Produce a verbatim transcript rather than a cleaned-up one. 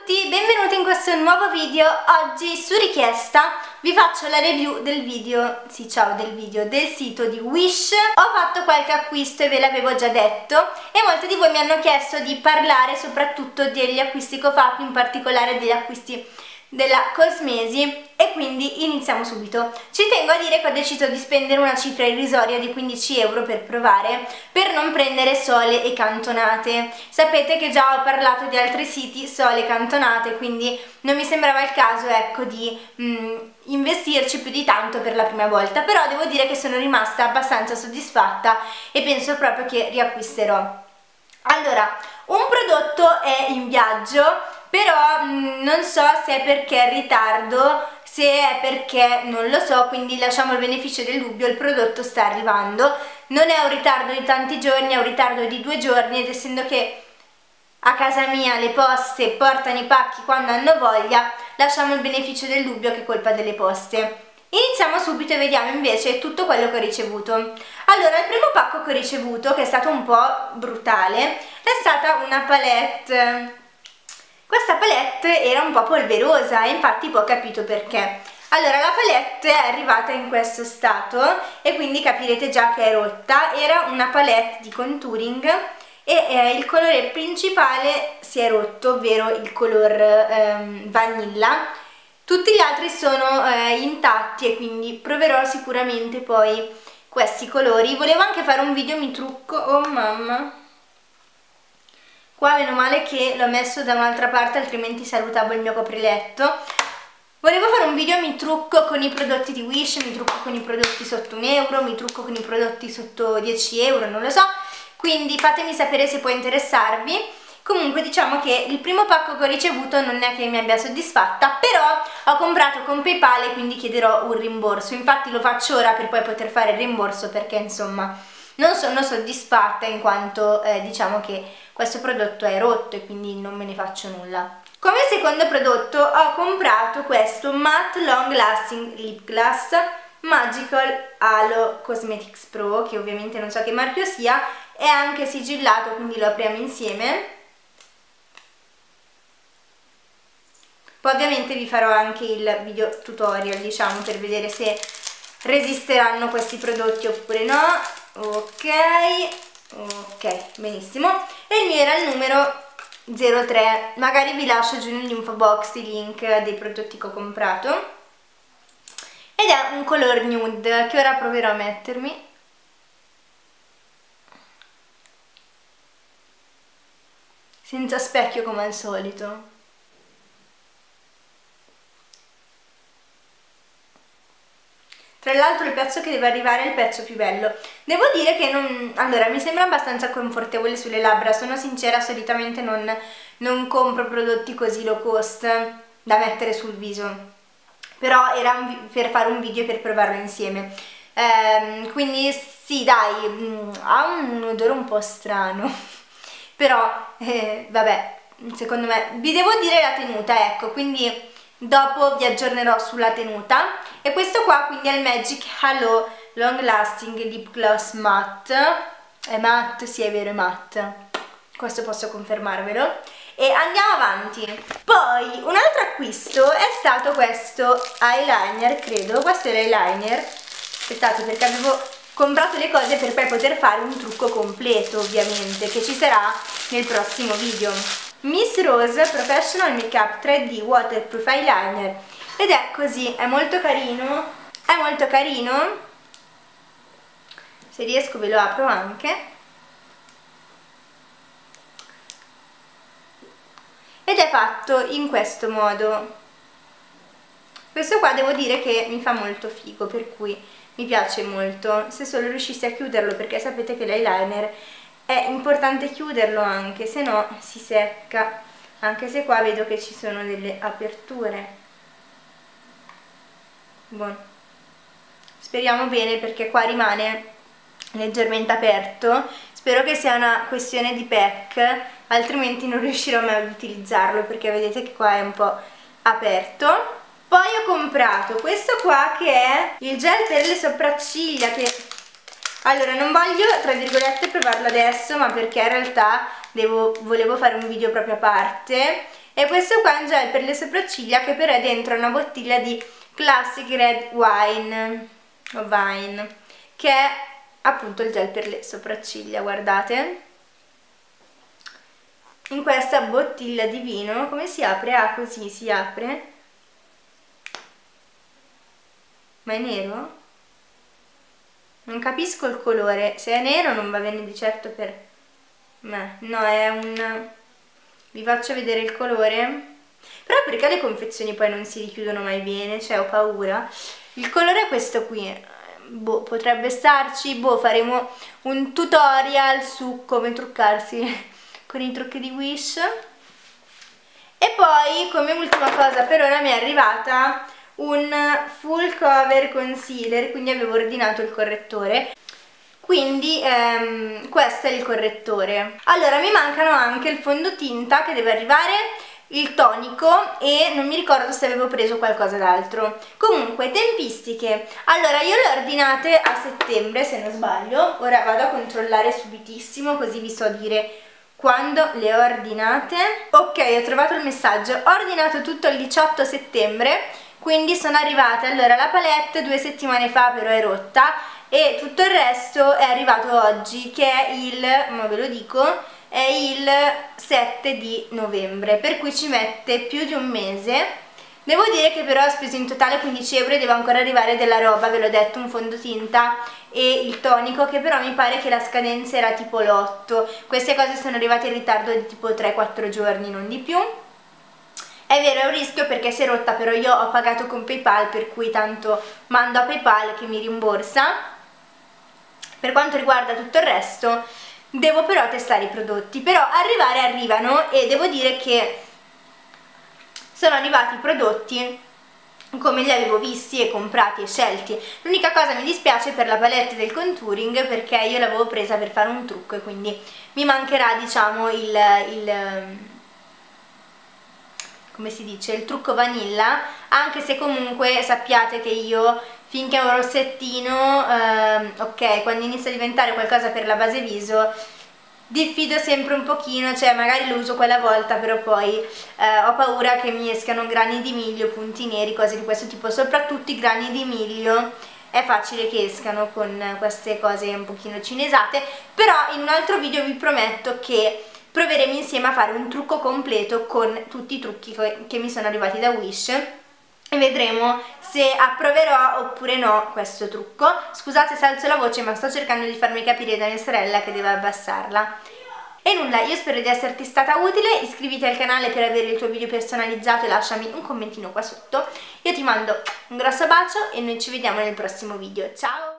tutti, benvenuti in questo nuovo video. Oggi su richiesta vi faccio la review del video, sì ciao, del video del sito di Wish. Ho fatto qualche acquisto e ve l'avevo già detto e molti di voi mi hanno chiesto di parlare soprattutto degli acquisti che ho fatto, in particolare degli acquisti della Cosmesi, e quindi iniziamo subito. Ci tengo a dire che ho deciso di spendere una cifra irrisoria di quindici euro per provare, per non prendere sole e cantonate. Sapete che già ho parlato di altri siti sole e cantonate, quindi non mi sembrava il caso, ecco, di mh, investirci più di tanto per la prima volta, però devo dire che sono rimasta abbastanza soddisfatta e penso proprio che riacquisterò. Allora, un prodotto è in viaggio, però mh, non so se è perché è in ritardo, se è perché non lo so, quindi lasciamo il beneficio del dubbio. Il prodotto sta arrivando, non è un ritardo di tanti giorni, è un ritardo di due giorni, ed essendo che a casa mia le poste portano i pacchi quando hanno voglia, lasciamo il beneficio del dubbio che è colpa delle poste. Iniziamo subito e vediamo invece tutto quello che ho ricevuto. Allora, il primo pacco che ho ricevuto, che è stato un po' brutale, è stata una palette. Questa palette era un po' polverosa e infatti poi ho capito perché. Allora, la palette è arrivata in questo stato e quindi capirete già che è rotta. Era una palette di contouring e eh, il colore principale si è rotto, ovvero il color ehm, vanilla. Tutti gli altri sono eh, intatti e quindi proverò sicuramente poi questi colori. Volevo anche fare un video mi trucco, oh mamma, qua meno male che l'ho messo da un'altra parte, altrimenti salutavo il mio copriletto. Volevo fare un video mi trucco con i prodotti di Wish, mi trucco con i prodotti sotto un euro, mi trucco con i prodotti sotto dieci euro, non lo so, quindi fatemi sapere se può interessarvi. Comunque diciamo che il primo pacco che ho ricevuto non è che mi abbia soddisfatta, però ho comprato con PayPal e quindi chiederò un rimborso. Infatti lo faccio ora per poi poter fare il rimborso, perché insomma non sono soddisfatta in quanto eh, diciamo che questo prodotto è rotto e quindi non me ne faccio nulla. Come secondo prodotto ho comprato questo Matte Long Lasting Lip Gloss Magical Halo Cosmetics Pro, che ovviamente non so che marchio sia, è anche sigillato, quindi lo apriamo insieme. Poi ovviamente vi farò anche il video tutorial, diciamo, per vedere se resisteranno questi prodotti oppure no. Ok, ok, benissimo. E il mio era il numero zero tre, magari vi lascio giù nell'info box i link dei prodotti che ho comprato. Ed è un color nude che ora proverò a mettermi. Senza specchio come al solito. Tra l'altro il pezzo che deve arrivare è il pezzo più bello. Devo dire che non... Allora, mi sembra abbastanza confortevole sulle labbra, sono sincera, solitamente non, non compro prodotti così low cost da mettere sul viso. Però era un, per fare un video e per provarlo insieme. Ehm, quindi sì, dai, mh, ha un odore un po' strano. Però, eh, vabbè, secondo me... Vi devo dire la tenuta, ecco, quindi dopo vi aggiornerò sulla tenuta. E questo qua quindi è il Magic Halo Long Lasting Lip Gloss Matte. È matte, sì è vero, è matte, questo posso confermarvelo. E andiamo avanti. Poi un altro acquisto è stato questo eyeliner, credo, questo è l'eyeliner. Aspettate, perché avevo comprato le cose per poi poter fare un trucco completo, ovviamente, che ci sarà nel prossimo video. Miss Rose Professional Makeup tre D Waterproof Eyeliner, ed è così, è molto carino, è molto carino, se riesco ve lo apro anche, ed è fatto in questo modo. Questo qua devo dire che mi fa molto figo, per cui mi piace molto, se solo riuscissi a chiuderlo, perché sapete che l'eyeliner è importante chiuderlo, anche se no si secca, anche se qua vedo che ci sono delle aperture. Buono. Speriamo bene, perché qua rimane leggermente aperto. Spero che sia una questione di pack, altrimenti non riuscirò mai ad utilizzarlo, perché vedete che qua è un po' aperto. Poi ho comprato questo qua, che è il gel per le sopracciglia, che allora non voglio tra virgolette provarlo adesso, ma perché in realtà devo, volevo fare un video proprio a parte E questo qua è un gel per le sopracciglia che però è dentro una bottiglia di Classic Red Wine, o Wine, che è appunto il gel per le sopracciglia, guardate. In questa bottiglia di vino, come si apre? Ah, così si apre. Ma è nero? Non capisco il colore, se è nero non va bene di certo per me. No, è un... vi faccio vedere il colore. Però perché le confezioni poi non si richiudono mai bene? Cioè, ho paura. Il colore è questo qui. Boh, potrebbe starci, boh, faremo un tutorial su come truccarsi con i trucchi di Wish. E poi, come ultima cosa, per ora mi è arrivata un full cover concealer, quindi avevo ordinato il correttore, quindi ehm, questo è il correttore. Allora mi mancano anche il fondotinta che deve arrivare, il tonico e non mi ricordo se avevo preso qualcosa d'altro. Comunque, tempistiche. Allora io le ho ordinate a settembre se non sbaglio, ora vado a controllare subitissimo così vi so dire quando le ho ordinate. Ok, ho trovato il messaggio, ho ordinato tutto il diciotto settembre, quindi sono arrivate. Allora la palette due settimane fa però è rotta e tutto il resto è arrivato oggi, che è il, ma ve lo dico, è il sette di novembre, per cui ci mette più di un mese. Devo dire che però ho speso in totale quindici euro e devo ancora arrivare della roba, ve l'ho detto, un fondotinta e il tonico, che però mi pare che la scadenza era tipo l'otto. Queste cose sono arrivate in ritardo di tipo tre quattro giorni, non di più. È vero, è un rischio perché si è rotta, però io ho pagato con PayPal, per cui tanto mando a PayPal che mi rimborsa. Per quanto riguarda tutto il resto, devo però testare i prodotti. Però arrivare arrivano e devo dire che sono arrivati i prodotti come li avevo visti e comprati e scelti. L'unica cosa mi dispiace per la palette del contouring, perché io l'avevo presa per fare un trucco e quindi mi mancherà, diciamo, il... il come si dice, il trucco vanilla, anche se comunque sappiate che io finché è un rossettino, ehm, ok, quando inizia a diventare qualcosa per la base viso diffido sempre un pochino, cioè magari lo uso quella volta, però poi eh, ho paura che mi escano grani di miglio, punti neri, cose di questo tipo. Soprattutto i grani di miglio è facile che escano con queste cose un pochino cinesate, però in un altro video vi prometto che proveremo insieme a fare un trucco completo con tutti i trucchi che mi sono arrivati da Wish e vedremo se approverò oppure no questo trucco. Scusate se alzo la voce, ma sto cercando di farmi capire da mia sorella che deve abbassarla. E nulla, io spero di esserti stata utile, iscriviti al canale per avere il tuo video personalizzato e lasciami un commentino qua sotto. Io ti mando un grosso bacio e noi ci vediamo nel prossimo video. Ciao!